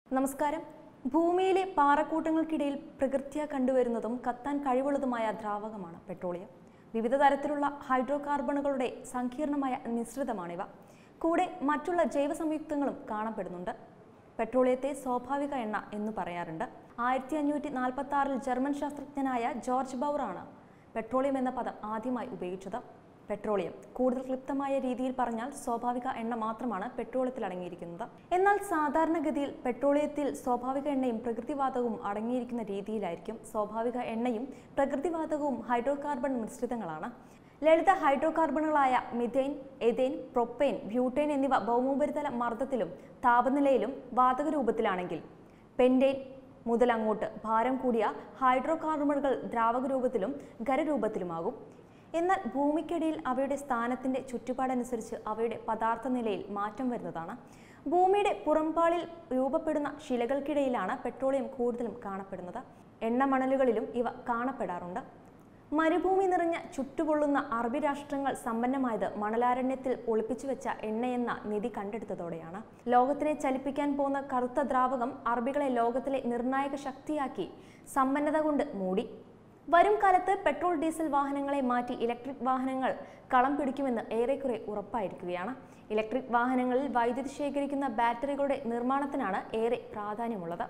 നമസ്കാരം. ഭൂമിയിലെ പാറക്കൂട്ടങ്ങൾക്കിടയിൽ പ്രകൃത്യാ കണ്ടുവരുന്നതും കത്താൻ കഴിവുള്ളതുമായ ദ്രാവകമാണ് പെട്രോളിയം. വിവിധ തരത്തിലുള്ള ഹൈഡ്രോ കാർബണുകളുടെ സങ്കീർണമായ മിശ്രിതമാണിവ. കൂടെ മറ്റുള്ള ജൈവ സംയുക്തങ്ങളും കാണപ്പെടുന്നുണ്ട്. പെട്രോളിയത്തെ സ്വാഭാവിക എണ്ണ എന്ന് പറയാറുണ്ട്. 1546-ൽ ജർമ്മൻ ശാസ്ത്രജ്ഞനായ ജോർജ് ബൗറാണ് പെട്രോളിയം എന്ന പദം ആദ്യമായി ഉപയോഗിച്ചത്. പെട്രോളിയം കൂടുതൽ ക്ലിപ്തമായ രീതിയിൽ പറഞ്ഞാൽ സ്വാഭാവിക എണ്ണ മാത്രമാണ് പെട്രോളിയത്തിൽ അടങ്ങിയിരിക്കുന്നത്. എന്നാൽ സാധാരണഗതിയിൽ പെട്രോളിയത്തിൽ സ്വാഭാവിക എണ്ണയും പ്രകൃതിവാതകവും അടങ്ങിയിരിക്കുന്ന രീതിയിലായിരിക്കും. സ്വാഭാവിക എണ്ണയും പ്രകൃതിവാതകവും ഹൈഡ്രോ കാർബൺ മിശ്രിതങ്ങളാണ്. ലളിത ഹൈഡ്രോ കാർബണുകളായ മിഥെയ്ൻ, എഥേൻ, പ്രൊപ്പെയ്ൻ, ബ്യൂട്ടേൻ എന്നിവ ഭൗമോപരിതല മർദ്ദത്തിലും താപനിലയിലും വാതക രൂപത്തിലാണെങ്കിൽ പെന്റേൻ മുതൽ അങ്ങോട്ട് ഭാരം കൂടിയ ഹൈഡ്രോ കാർബണുകൾ ദ്രാവക രൂപത്തിലും ഖരരൂപത്തിലുമാകും. എന്നാൽ ഭൂമിക്കടിയിൽ അവയുടെ സ്ഥാനത്തിന്റെ ചുറ്റുപാടനുസരിച്ച് അവയുടെ പദാർത്ഥ നിലയിൽ മാറ്റം വരുന്നതാണ്. ഭൂമിയുടെ പുറംപാളിൽ രൂപപ്പെടുന്ന ശിലകൾക്കിടയിലാണ് പെട്രോളിയം കൂടുതലും കാണപ്പെടുന്നത്. എണ്ണമണലുകളിലും ഇവ കാണപ്പെടാറുണ്ട്. മരുഭൂമി നിറഞ്ഞ ചുട്ടുപൊള്ളുന്ന അറബി രാഷ്ട്രങ്ങൾ സമ്പന്നമായത് മണലാരണ്യത്തിൽ ഒളിപ്പിച്ചു വെച്ച എണ്ണയെന്ന നിധി കണ്ടെടുത്തതോടെയാണ്. ലോകത്തിനെ ചലിപ്പിക്കാൻ പോകുന്ന കറുത്ത ദ്രാവകം അറബികളെ ലോകത്തിലെ നിർണായക ശക്തിയാക്കി സമ്പന്നത കൊണ്ട് മൂടി. വരും കാലത്ത് പെട്രോൾ ഡീസൽ വാഹനങ്ങളെ മാറ്റി ഇലക്ട്രിക് വാഹനങ്ങൾ കളം പിടിക്കുമെന്ന് ഏറെക്കുറെ ഉറപ്പായിരിക്കുകയാണ്. ഇലക്ട്രിക് വാഹനങ്ങളിൽ വൈദ്യുതി ശേഖരിക്കുന്ന ബാറ്ററികളുടെ നിർമ്മാണത്തിനാണ് ഏറെ പ്രാധാന്യമുള്ളത്.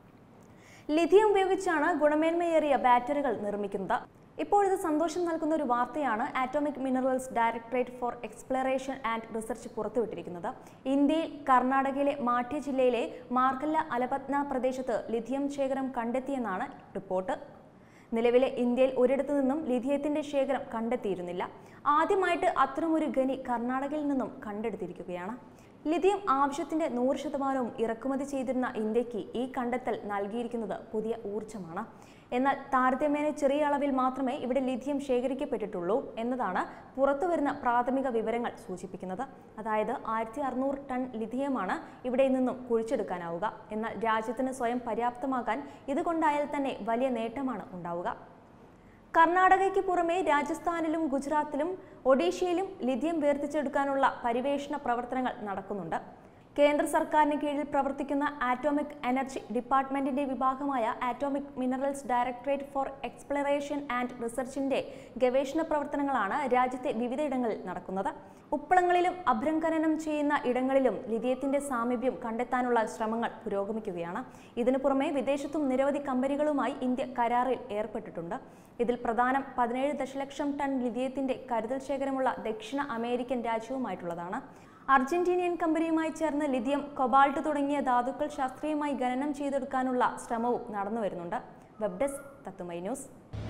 ലിഥിയം ഉപയോഗിച്ചാണ് ഗുണമേന്മയേറിയ ബാറ്ററികൾ നിർമ്മിക്കുന്നത്. ഇപ്പോഴിത് സന്തോഷം നൽകുന്ന ഒരു വാർത്തയാണ് atomic minerals directorate for exploration and research പുറത്തുവിട്ടിരിക്കുന്നത്. ഇന്ത്യയിൽ കർണാടകയിലെ മാണ്ഡ്യ ജില്ലയിലെ മാർക്കല്ല അലപത്ന പ്രദേശത്ത് ലിഥിയം ശേഖരം കണ്ടെത്തിയെന്നാണ് റിപ്പോർട്ട്. നിലവിലെ ഇന്ത്യയിൽ ഒരിടത്തു നിന്നും ലിഥിയത്തിന്റെ ശേഖരം കണ്ടെത്തിയിരുന്നില്ല. ആദ്യമായിട്ട് അത്തരമൊരു ഖനി കർണാടകയിൽ നിന്നും കണ്ടെടുത്തിരിക്കുകയാണ്. ലിഥിയം ആവശ്യത്തിന്റെ 100% ഇറക്കുമതി ചെയ്തിരുന്ന ഇന്ത്യക്ക് ഈ കണ്ടെത്തൽ നൽകിയിരിക്കുന്നത് പുതിയ ഊർജ്ജമാണ്. എന്നാൽ താരതമ്യേന ചെറിയ അളവിൽ മാത്രമേ ഇവിടെ ലിഥിയം ശേഖരിക്കപ്പെട്ടിട്ടുള്ളൂ എന്നതാണ് പുറത്തുവരുന്ന പ്രാഥമിക വിവരങ്ങൾ സൂചിപ്പിക്കുന്നത്. അതായത് 1600 ടൺ ലിഥിയമാണ് ഇവിടെ നിന്നും കുഴിച്ചെടുക്കാനാവുക. എന്നാൽ രാജ്യത്തിന് സ്വയം പര്യാപ്തമാകാൻ ഇതുകൊണ്ടായാൽ തന്നെ വലിയ നേട്ടമാണ് ഉണ്ടാവുക. കർണാടകയ്ക്ക് പുറമെ രാജസ്ഥാനിലും ഗുജറാത്തിലും ഒഡീഷയിലും ലിഥിയം വേർതിരിച്ചെടുക്കാനുള്ള പര്യവേഷണ പ്രവർത്തനങ്ങൾ നടക്കുന്നുണ്ട്. കേന്ദ്ര സർക്കാരിന് കീഴിൽ പ്രവർത്തിക്കുന്ന ആറ്റോമിക് എനർജി ഡിപ്പാർട്ട്മെന്റിന്റെ വിഭാഗമായ atomic minerals directorate for exploration and റിസർച്ചിന്റെ ഗവേഷണ പ്രവർത്തനങ്ങളാണ് രാജ്യത്തെ വിവിധയിടങ്ങളിൽ നടക്കുന്നത്. ഉപ്പളങ്ങളിലും അഭ്രംഖനനം ചെയ്യുന്ന ഇടങ്ങളിലും ലിഥിയത്തിന്റെ സാമീപ്യം കണ്ടെത്താനുള്ള ശ്രമങ്ങൾ പുരോഗമിക്കുകയാണ്. ഇതിനു പുറമെ വിദേശത്തും നിരവധി കമ്പനികളുമായി ഇന്ത്യ കരാറിൽ ഏർപ്പെട്ടിട്ടുണ്ട്. ഇതിൽ പ്രധാനം 17 ദശലക്ഷം ടൺ ലിഥിയത്തിന്റെ കരുതൽ ശേഖരമുള്ള ദക്ഷിണ അമേരിക്കൻ രാജ്യവുമായിട്ടുള്ളതാണ്. അർജന്റീനിയൻ കമ്പനിയുമായി ചേർന്ന് ലിഥിയം, കൊബാൾട്ട് തുടങ്ങിയ ധാതുക്കൾ ശാസ്ത്രീയമായി ഖനനം ചെയ്തെടുക്കാനുള്ള ശ്രമവും നടന്നുവരുന്നുണ്ട്. Web desk Tatwamayi news.